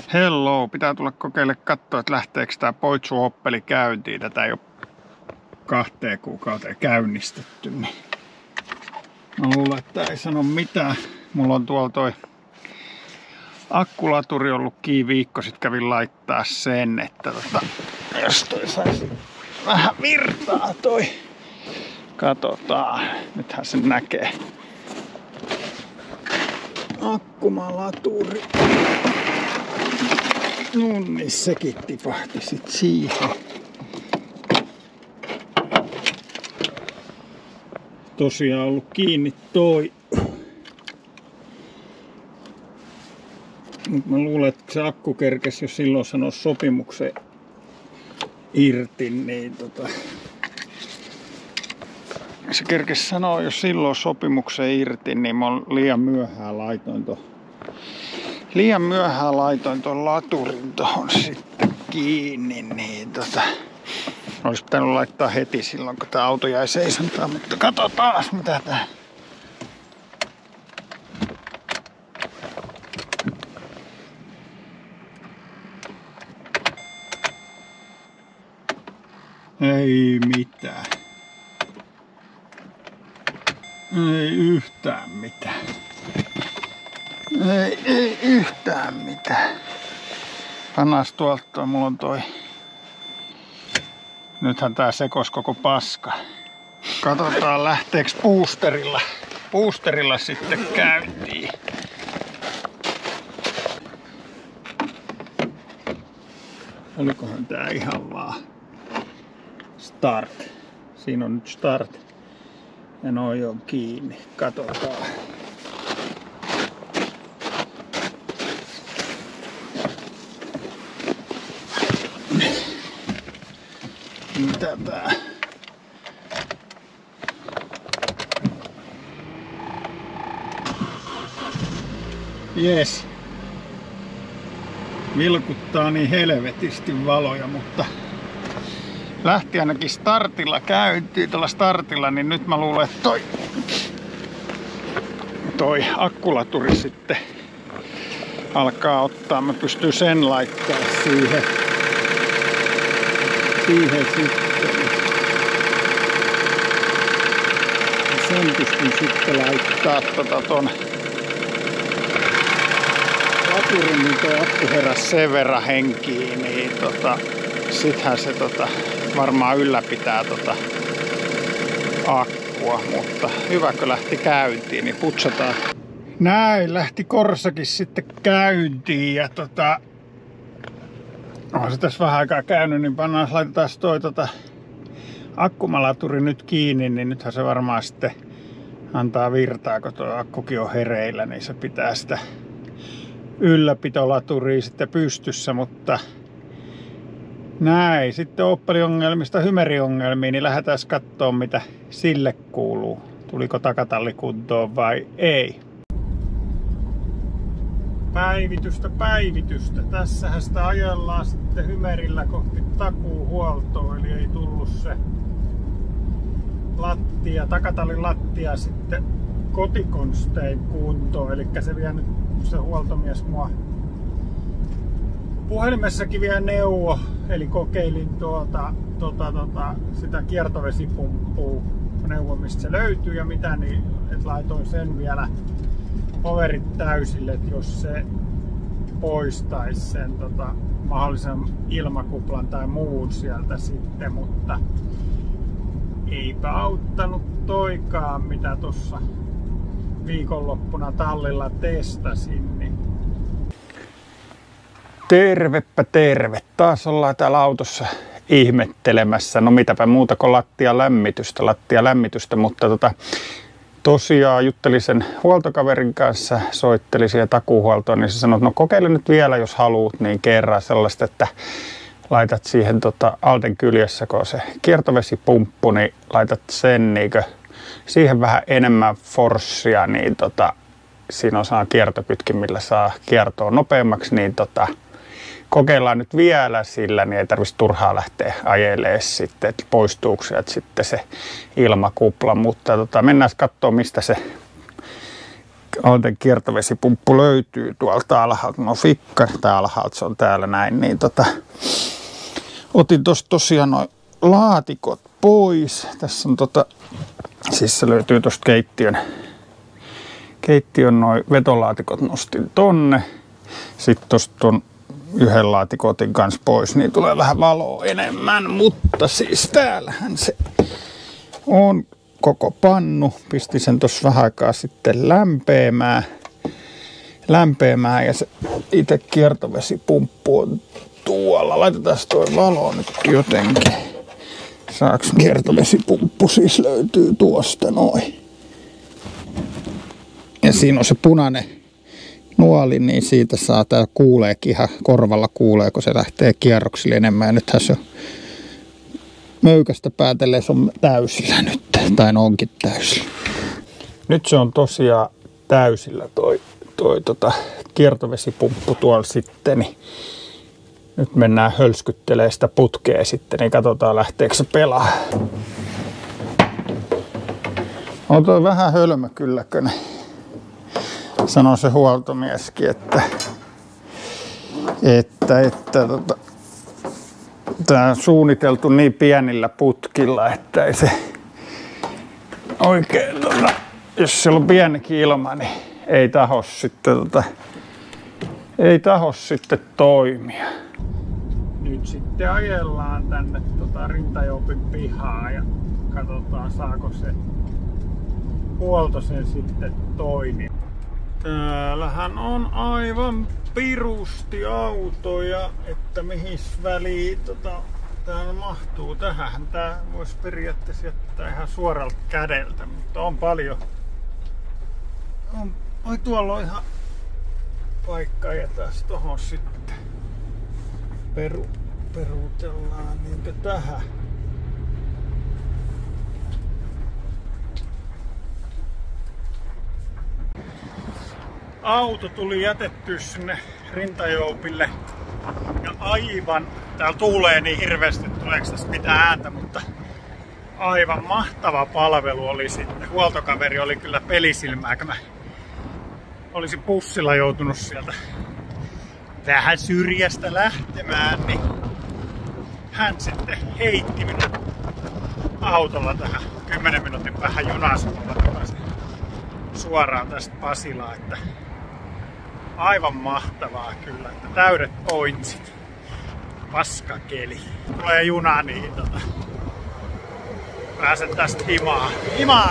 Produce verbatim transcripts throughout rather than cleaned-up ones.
Hello, pitää tulla kokeille katsoa, että lähteekö tää poitsuhoppeli käyntiin. Tätä ei ole kahteen kuukauteen käynnistetty. Niin mä luulen, että ei sano mitään. Mulla on tuolla toi akkulaturi ollut kiinni viikko, sit kävin laittaa sen, että tota, jos toi saisi vähän virtaa toi. Katsotaan, nythän sen näkee. Akkumalaturi. No niin, sekin tipahti sit siihen. Tosiaan ollut kiinni toi. Mut mä luulen, että se akku kerkesi jo silloin sanoa sopimuksen irti, niin tota... Se kerkesi sanoa jo silloin sopimuksen irti, niin mä liian myöhään laitoin ton... Liian myöhään laitoin ton laturin tohon sitten kiinni, niin tota... Olisi pitänyt laittaa heti silloin, kun tää auto jäi seisontaan, mutta katsotaan mitä tää... Ei mitään. Ei yhtään mitään. Ei, ei yhtään mitään. Pannas tuolta, mulla on toi... Nythän tää sekos koko paska. Katsotaan lähteeks boosterilla. Boosterilla sitten käyntiin. Olikohan tää ihan vaan start. Siinä on nyt start. Ja noi on kiinni. Katsotaan. Mitä tää? Jes. Vilkuttaa niin helvetisti valoja, mutta lähti ainakin startilla käyntiin. Tuolla startilla, niin nyt mä luulen, että toi, toi akkulaturi sitten alkaa ottaa. Mä pystyn sen laittaa siihen. Siihen sitten. Sen pystyn sitten laittaa tota ton laturin, niin toi akku heräs sen verran henkiin, niin tota, sittenhän se tota, varmaan ylläpitää tota akkua, mutta hyväkö lähti käyntiin, niin putsataan. Näin lähti Korsakin sitten käyntiin ja tota, on se tässä vähän aikaa käynyt, niin pannaan, laitetaan toi tota akkumalaturi nyt kiinni, niin nythän se varmaan sitten antaa virtaa, kun tuo akkukin on hereillä, niin se pitää sitä ylläpitolaturia sitten pystyssä, mutta näin. Sitten Opel-ongelmista Hymeri-ongelmiin, niin lähdetään katsoa mitä sille kuuluu. Tuliko takatalli kuntoon vai ei. Päivitystä, päivitystä. Tässähän sitä ajellaan sitten Hymerillä kohti takuuhuoltoa, eli ei tullut se lattia, takatallin lattia sitten kotikonstein kuntoon. Eli se vie nyt se huoltomies mua puhelimessakin vielä neuvo, eli kokeilin tuota, tuota, tuota, sitä kiertovesipumppua, neuvo mistä se löytyy ja mitä, niin et laitoin sen vielä powerit täysille, että jos se poistaisi sen tota, mahdollisen ilmakuplan tai muun sieltä sitten, mutta eipä auttanut toikaan, mitä tuossa viikonloppuna tallilla testasin. Niin. Tervepä terve. Taas ollaan täällä autossa ihmettelemässä. No mitäpä muuta kuin lattialämmitystä, lattialämmitystä, mutta tota, tosiaan juttelin sen huoltokaverin kanssa, soittelin siihen takuuhuoltoon, niin se sanoi, että no kokeile nyt vielä, jos haluat, niin kerran sellaista, että laitat siihen tota, Alden kyljessä, kun on se kiertovesipumppu, niin laitat sen niinkö siihen vähän enemmän forssia, niin tota, siinä on saa kiertokytkin, millä saa kiertoa nopeammaksi, niin tota, kokeillaan nyt vielä sillä, niin ei tarvitsisi turhaa lähteä ajelemaan sitten, että poistuuko sieltä sitten se ilmakupla, mutta tota, mennään katsomaan, mistä se Alten kiertovesipumppu löytyy tuolta alhaalta. No fikka, tää alhaalta se on täällä näin. Niin tota, otin tosta tosiaan noin laatikot pois. Tässä on tota, siis se löytyy tosta keittiön, keittiön noin vetolaatikot nostin tonne. Sitten tosta ton yhden laatikon otin kanssa pois, niin tulee vähän valoa enemmän. Mutta siis täällähän se on koko pannu. Pistin sen tossa vähän aikaa sitten lämpeämään. Lämpeämään ja se itse kiertovesipumppu on tuolla. Laitetaan toi valo nyt jotenkin. Saaks kiertovesipumppu siis löytyy tuosta noin. Ja siinä on se punainen nuoli, niin siitä saa, tää kuuleekin ihan korvalla kuulee, kun se lähtee kierroksille enemmän. Ja nythän se on möykästä päätellen, se on täysillä nyt, tai onkin täysillä. Nyt se on tosiaan täysillä toi, toi tota, kiertovesipumppu tuolla sitten. Niin nyt mennään hölskyttelemään sitä putkea sitten, niin katsotaan lähteekö se pelaa. On toi vähän hölmö kylläkönen. Sanoo se huoltomieskin, että, että, että tota, tää on suunniteltu niin pienillä putkilla, että ei se oikein, tota, jos siellä on pienikin ilma, niin ei taho sitten, tota, ei taho sitten toimia. Nyt sitten ajellaan tänne tota Rintajoupin pihaan ja katsotaan saako se huolto sen sitten toimia. Täällähän on aivan pirusti autoja, että mihin väliin tota, tää mahtuu. Tähän tää voisi periaatteessa jättää ihan suoralta kädeltä, mutta on paljon. On, oi tuolla on ihan paikka ja taas tohon sitten peru, peruutellaan niinkö tähän. Auto tuli jätetty sinne Rintajoupille ja aivan, täällä tuulee niin hirveästi, tuleeko tässä mitään ääntä, mutta aivan mahtava palvelu oli sitten. Huoltokaveri oli kyllä pelisilmää, kun mä olisin bussilla joutunut sieltä vähän syrjästä lähtemään, niin hän sitten heitti minut autolla tähän kymmenen minuutin päähän junasumulla takaisin suoraan tästä Pasilaan, että aivan mahtavaa kyllä, että täydet pointsit. Paskakeli. Tulee juna, niin tota, pääsen tästä himaa. Himaa!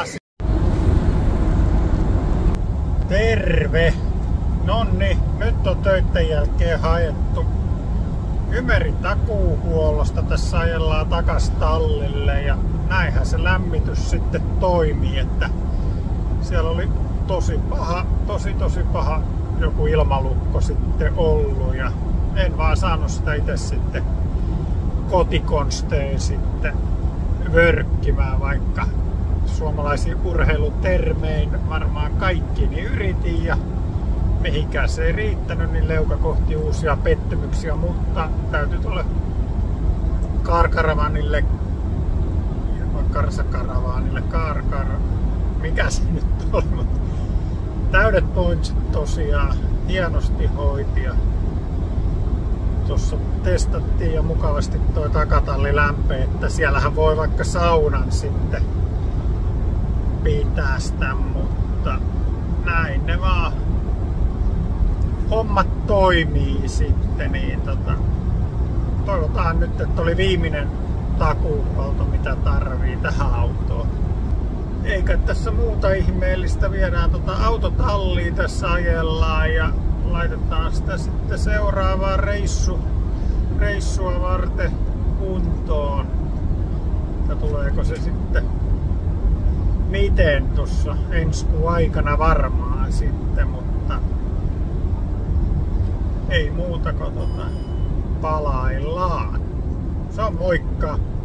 Terve! Nonni, nyt on töitten jälkeen haettu Ymeri takuuhuollosta. Tässä ajellaan takas tallille ja näinhän se lämmitys sitten toimii, että siellä oli tosi paha, tosi tosi paha joku ilmalukko sitten ollut ja en vaan saanut sitä itse sitten kotikonstein sitten vörkkimään, vaikka suomalaisiin urheilutermein varmaan kaikki niin yritin ja mihinkään se ei riittänyt, niin leuka kohti uusia pettymyksiä, mutta täytyy tulla Karkaravanille, Karsakaravaanille, Karkar, mikä se nyt oli, mutta täydet pointsit tosiaan, hienosti hoiti ja tuossa testattiin ja mukavasti toi takatalli lämpöä, että siellähän voi vaikka saunan sitten pitää sitä, mutta näin ne vaan hommat toimii sitten, niin tota, toivotaan nyt, että oli viimeinen takuuhuolto mitä tarvii tähän autoon. Eikä tässä muuta ihmeellistä, viedään tota autotalliin tässä ajellaan ja laitetaan sitä sitten seuraavaa reissu, reissua varten kuntoon. Ja tuleeko se sitten miten tuossa ensi kuun aikana varmaan sitten, mutta ei muuta kuin tota, palaillaan. Se on moikka!